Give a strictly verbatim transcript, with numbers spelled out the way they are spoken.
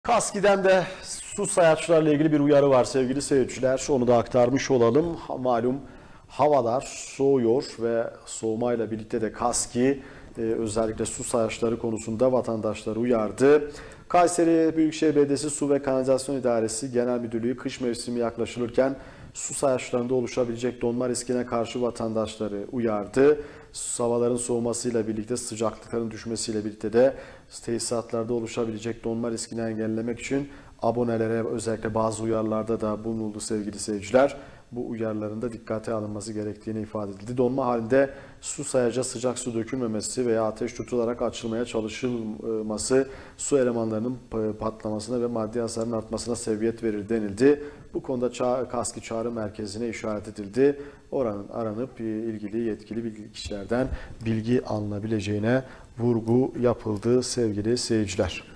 KASKİ'den de su sayaçlarla ilgili bir uyarı var sevgili seyirciler. Onu da aktarmış olalım. Malum havalar soğuyor ve soğumayla birlikte de KASKİ e, özellikle su sayaçları konusunda vatandaşları uyardı. Kayseri Büyükşehir Belediyesi Su ve Kanalizasyon İdaresi Genel Müdürlüğü kış mevsimi yaklaşılırken su sayaçlarında oluşabilecek donma riskine karşı vatandaşları uyardı. Havaların soğumasıyla birlikte sıcaklıkların düşmesiyle birlikte de tesisatlarda oluşabilecek donma riskini engellemek için abonelere özellikle bazı uyarılarda da bulunuldu sevgili seyirciler. Bu uyarıların da dikkate alınması gerektiğini ifade edildi. Donma halinde su sayaca sıcak su dökülmemesi veya ateş tutularak açılmaya çalışılması su elemanlarının patlamasına ve maddi hasarın artmasına sebebiyet verir denildi. Bu konuda ça KASKİ çağrı merkezine işaret edildi. Oranın aranıp ilgili yetkili kişilerden bilgi alınabileceğine vurgu yapıldı sevgili seyirciler.